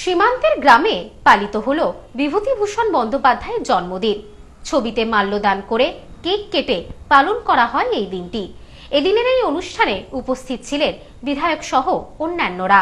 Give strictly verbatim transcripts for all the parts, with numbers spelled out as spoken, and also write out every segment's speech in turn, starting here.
সীমান্তের গ্রামে পালিত হলো বিভূতিভূষণ বন্দ্যোপাধ্যায়ের জন্মদিন। ছবিতে মাল্যদান করে কেক কেটে পালন করা হয় এই দিনটি। এদিনের এই অনুষ্ঠানে উপস্থিত ছিলেন বিধায়ক সহ অন্যান্যরা।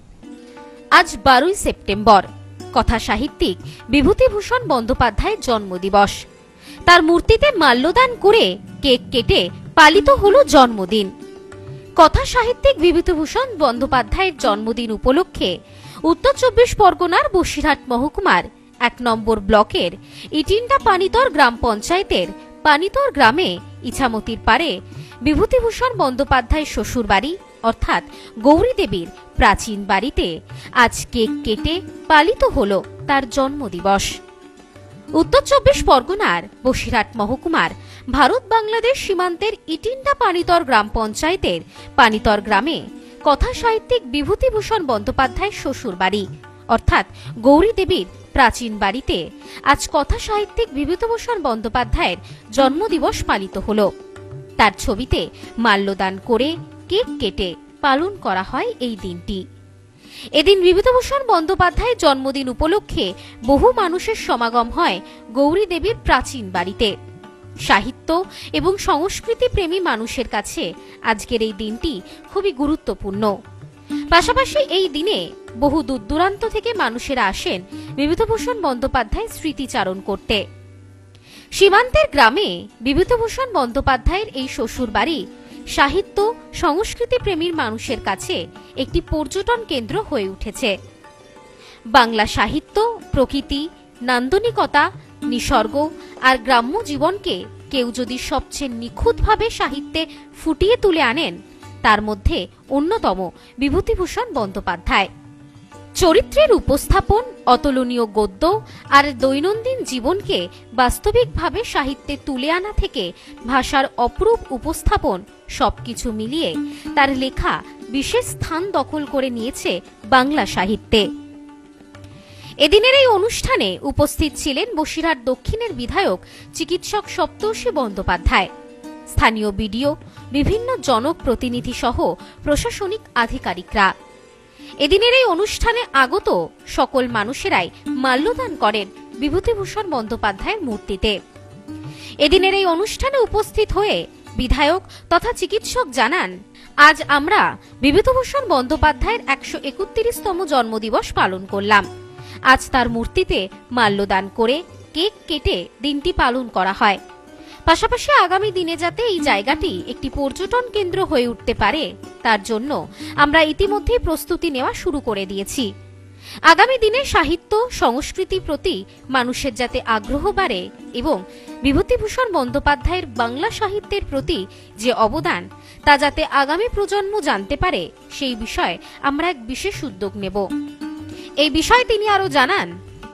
আজ বারোই সেপ্টেম্বর কথা সাহিত্যিক বিভূতিভূষণ বন্দ্যোপাধ্যায়ের জন্মদিবস। তার মূর্তিতে মাল্যদান করে কেক কেটে পালিত হলো জন্মদিন। কথা সাহিত্যিক বিভূতিভূষণ বন্দ্যোপাধ্যায়ের জন্মদিন উপলক্ষে উত্তর চব্বিশ পরগনার বসিরহাট মহকুমার এক নম্বর ব্লকের ইটিন্ডা পানিতর গ্রাম পঞ্চায়েতের পানিতর গ্রামে ইছামতির পারে বিভূতিভূষণ বন্দ্যোপাধ্যায়ের শ্বশুর বাড়ি অর্থাৎ গৌরী দেবীর প্রাচীন বাড়িতে আজ কেক কেটে পালিত হল তার জন্মদিবস। উত্তর চব্বিশ পরগনার বসিরহাট মহকুমার ভারত বাংলাদেশ সীমান্তের ইটিন্ডা পানিতর গ্রাম পঞ্চায়েতের পানিতর গ্রামে কথা সাহিত্যিক বিভূতিভূষণ বন্দ্যোপাধ্যায়ের শ্বশুর বাড়ি অর্থাৎ গৌরী দেবীর প্রাচীন বাড়িতে আজ কথা সাহিত্যিক বিভূতিভূষণ বন্দ্যোপাধ্যায়ের জন্মদিবস পালিত হল। তার ছবিতে মাল্যদান করে কেক কেটে পালন করা হয় এই দিনটি। এদিন বিভূতিভূষণ বন্দ্যোপাধ্যায়ের জন্মদিন উপলক্ষে বহু মানুষের সমাগম হয় গৌরী দেবীর প্রাচীন বাড়িতে। সাহিত্য এবং সংস্কৃতি প্রেমী মানুষের কাছে আজকের এই দিনটি খুবই গুরুত্বপূর্ণ। পাশাপাশি এই দিনে বহু দূর দূরান্ত থেকে মানুষেরা আসেন বিভূতিভূষণ বন্দ্যোপাধ্যায়ের স্মৃতিচারণ করতে। সীমান্তের গ্রামে বিভূতিভূষণ বন্দ্যোপাধ্যায়ের এই শ্বশুর বাড়ি সাহিত্য সংস্কৃতি প্রেমীর মানুষের কাছে একটি পর্যটন কেন্দ্র হয়ে উঠেছে। বাংলা সাহিত্য, প্রকৃতি, নান্দনিকতা, নিসর্গ আর গ্রাম্য জীবনকে কেউ যদি সবচেয়ে নিখুঁতভাবে সাহিত্যে ফুটিয়ে তুলে আনেন তার মধ্যে অন্যতম বিভূতিভূষণ বন্দ্যোপাধ্যায়। চরিত্রের উপস্থাপন, অতুলনীয় গদ্য আর দৈনন্দিন জীবনকে বাস্তবিকভাবে সাহিত্যে তুলে আনা থেকে ভাষার অপরূপ উপস্থাপন সবকিছু মিলিয়ে তার লেখা বিশেষ স্থান দখল করে নিয়েছে বাংলা সাহিত্যে। এদিনের এই অনুষ্ঠানে উপস্থিত ছিলেন বসিরহাট দক্ষিণের বিধায়ক চিকিৎসক সপ্তর্ষি বন্দ্যোপাধ্যায়, স্থানীয় বিডিও, বিভিন্ন জনপ্রতিনিধি সহ প্রশাসনিক আধিকারিকরা। এদিনের এই অনুষ্ঠানে আগত সকল মানুষেরাই মাল্যদান করেন বিভূতিভূষণ বন্দ্যোপাধ্যায়ের মূর্তিতে। এদিনের এই অনুষ্ঠানে উপস্থিত হয়ে বিধায়ক তথা চিকিৎসক জানান, আজ আমরা বিভূতিভূষণ বন্দ্যোপাধ্যায়ের একশো একত্রিশতম জন্মদিবস পালন করলাম। আজ তার মূর্তিতে মাল্যদান করে কেক কেটে দিনটি পালন করা হয়। পাশাপাশি আগামী দিনে যাতে এই জায়গাটি একটি পর্যটন কেন্দ্র হয়ে উঠতে পারে তার জন্য আমরা ইতিমধ্যেই প্রস্তুতি নেওয়া শুরু করে দিয়েছি। আগামী দিনে সাহিত্য সংস্কৃতির প্রতি মানুষের যাতে আগ্রহ বাড়ে এবং বিভূতিভূষণ বন্দ্যোপাধ্যায়ের বাংলা সাহিত্যের প্রতি যে অবদান তা যাতে আগামী প্রজন্ম জানতে পারে সেই বিষয়ে আমরা এক বিশেষ উদ্যোগ নেব। এই বিষয়ে তিনি আরো জানান,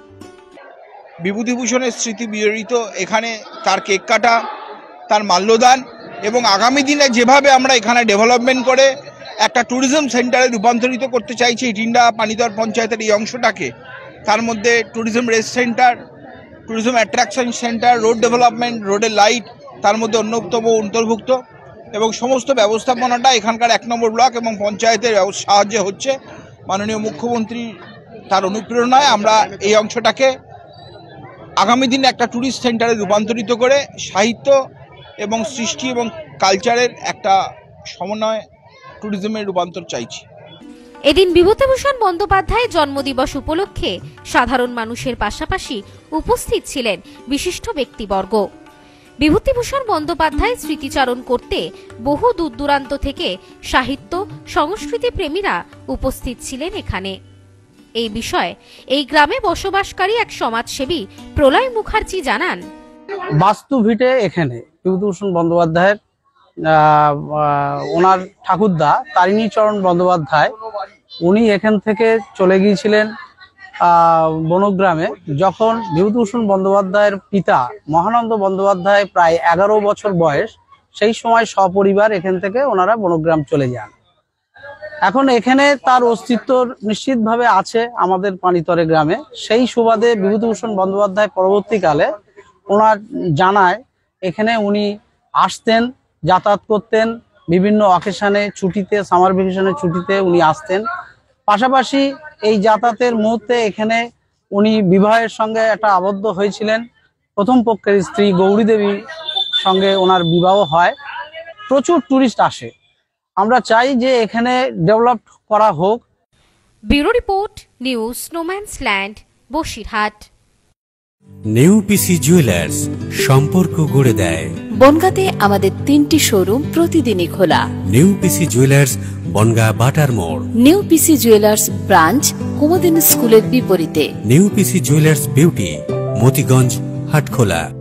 বিভূতিভূষণের স্মৃতি বিজড়িত এখানে তার কেক কাটা, তার মাল্যদান এবং আগামী দিনে যেভাবে আমরা এখানে ডেভেলপমেন্ট করে একটা ট্যুরিজম সেন্টারে রূপান্তরিত করতে চাইছি ইটিন্ডা পানিতর পঞ্চায়েতের এই অংশটাকে, তার মধ্যে tourism race centre, tourism attraction centre, road development, রোডের লাইট তার মধ্যে অন্যতম অন্তর্ভুক্ত এবং সমস্ত ব্যবস্থাপনাটা এখানকার এক নম্বর ব্লক এবং পঞ্চায়েতের সাহায্যে হচ্ছে। মাননীয় মুখ্যমন্ত্রী তার অনুপ্রেরণায় আমরা এই অংশটাকে আগামী দিনে একটা ট্যুরিস্ট সেন্টারে রূপান্তরিত করে সাহিত্য এবং সৃষ্টি এবং কালচারের একটা সমন্বয় ট্যুরিজমের রূপান্তর চাইছি। এদিন বিভূতিভূষণ বন্দ্যোপাধ্যায়ের জন্মদিবস উপলক্ষে সাধারণ মানুষের পাশাপাশি উপস্থিত ছিলেন বিশিষ্ট ব্যক্তিবর্গ। বিভূতিভূষণ বন্দ্যোপাধ্যায়ের স্মৃতিচারণ করতে বহু দূর দূরান্ত থেকে সাহিত্য সংস্কৃতি প্রেমীরা উপস্থিত ছিলেন এখানে। এই বিষয়ে এই গ্রামে বসবাসকারী এক সমাজসেবী প্রলয় মুখার্জি জানান, বাস্তু ভিটে এখানে বিভূতিভূষণ বন্দ্যোপাধ্যায়ের ওনার ঠাকুরদা তারিণীচরণ বন্দ্যোপাধ্যায় উনি এখান থেকে চলে গিয়েছিলেন বনগ্রামে। যখন বিভূতিভূষণ বন্দ্যোপাধ্যায়ের পিতা মহানন্দ বন্দ্যোপাধ্যায় প্রায় এগারো বছর বয়স, সেই সময় সপরিবার এখান থেকে ওনারা বনগ্রাম চলে যান। এখন এখানে তার অস্তিত্ব নিশ্চিতভাবে আছে আমাদের পানিতরে গ্রামে। সেই সুবাদে বিভূতিভূষণ বন্দ্যোপাধ্যায় পরবর্তীকালে ওনার জানায় এখানে উনি আসতেন, যাতায়াত করতেন, বিভিন্ন অকেশনে ছুটিতে, সামার ভ্যাকেশনের ছুটিতে উনি আসতেন। পাশাপাশি এই যাতায়াতের মুহূর্তে এখানে উনি বিবাহের সঙ্গে একটা আবদ্ধ হয়েছিলেন। প্রথম পক্ষের স্ত্রী গৌরী দেবীর সঙ্গে ওনার বিবাহ হয়। প্রচুর টুরিস্ট আসে। আমরা চাই যে এখানে ডেভেলপ করা হোক। Bureau report, news snowman's land, Basirhat. নেউপিসি জুয়েলার্স, সম্পর্ক গড়ে দেয়। বনগাঁতে আমাদের তিনটি শোরুম প্রতিদিনই খোলা। নেউপিসি জুয়েলার্স, বনগাঁ বাটার মোড়। নেউপিসি জুয়েলার্স ব্রাঞ্চ কুমুদিনী স্কুলের বিপরীতে। নেউপিসি জুয়েলার্স বিউটি, মতিগঞ্জ, হাটখোলা।